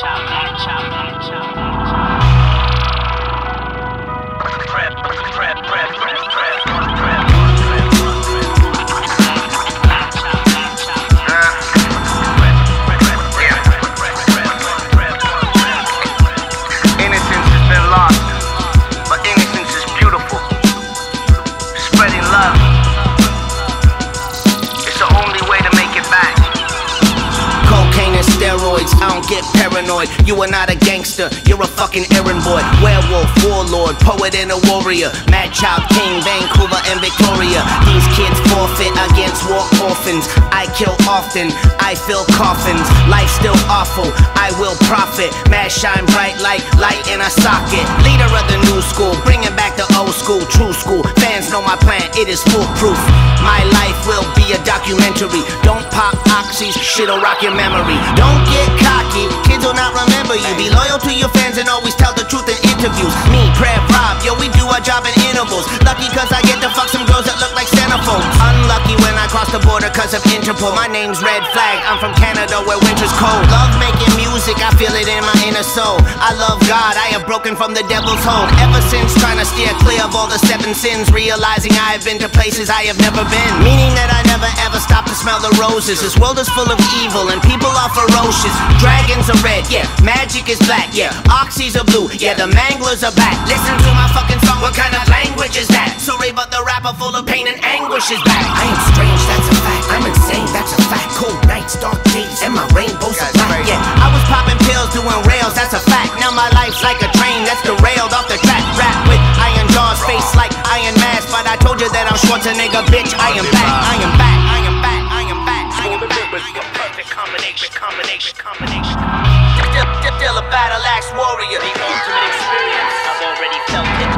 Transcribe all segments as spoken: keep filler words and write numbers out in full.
I don't get paranoid, you are not a gangster, you're a fucking errand boy. Werewolf, warlord, poet and a warrior, mad child king, Vancouver and Victoria. These kids forfeit against war orphans. I kill often, I fill coffins. Life still awful, I will profit. Mad shine bright like light in a socket. Leader of the new school, bringing back the old school, true school. Fans know my plan, it is foolproof. My life will be a documentary. Don't pop oxys, shit'll rock your memory. Don't get cocky, kids will not remember you. Be loyal to your fans and always tell the truth in interviews. Me, Prayer, Rob, yo, we do our job in intervals. Lucky cause I get to fuck some girls that look like centerfolds. Unlucky when I cross the border cause of Interpol. My name's Red Flag, I'm from Canada where winter's cold. Love making music, I feel it in my inner soul. I love God, I have broken from the devil's hold. Ever since trying to steer clear of all the seven sins, realizing I have been to places I have never been. Meaning that I never ever stop to smell the roses. This world is full of evil and people are ferocious. Dragons are red, yeah, magic is black, yeah, oxys are blue, yeah, the manglers are back. Listen to my fucking song, what kind of language is that? Sorry but the rapper full of pain and anguish is back. I am strange, that's a fact, I'm insane, that's a fact. Cold nights, dark days, and my rainbows are black, yeah. I was popping pills, doing rails, that's a fact. Now my life's like a train that's derailed off the track. Rap with iron jaws, face like Iron Mask. But I told you that I'm Schwarzenegger, bitch, I am back, I am back, I am back, I am back, I am back, I am back. Perfect combination, combination, combination. Still, still, still a battle axe warrior. The ultimate experience, I've already felt it.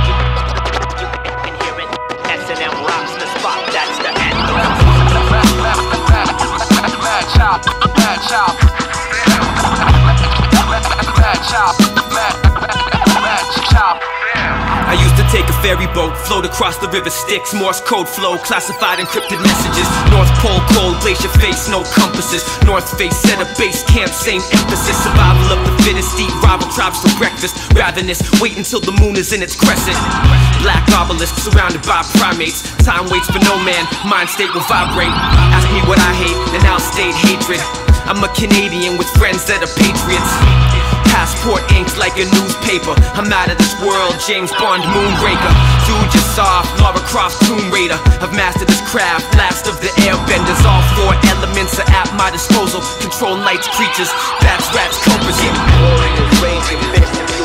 You can hear it. S and M rocks the spot, that's the anthem. Mad chop, mad chop, mad chop, mad chop. I used to take a ferry boat, float across the river Styx. Morse code flow, classified encrypted messages. North Pole cold, glacier face, no compasses. North face set a base camp, same emphasis. Survival of the fittest, eat rival tribes for breakfast. Ravenous, wait until the moon is in its crescent. Black obelisk surrounded by primates. Time waits for no man, mind state will vibrate. Ask me what I hate, and I'll state hatred. I'm a Canadian with friends that are patriots. Passport inked like a newspaper. I'm out of this world, James Bond Moonraker. Dude just soft, Lara Croft Tomb Raider. I've mastered this craft, last of the airbenders. All four elements are at my disposal. Control night's creatures, bats, rats, cobras, yeah. Warriors raising fists.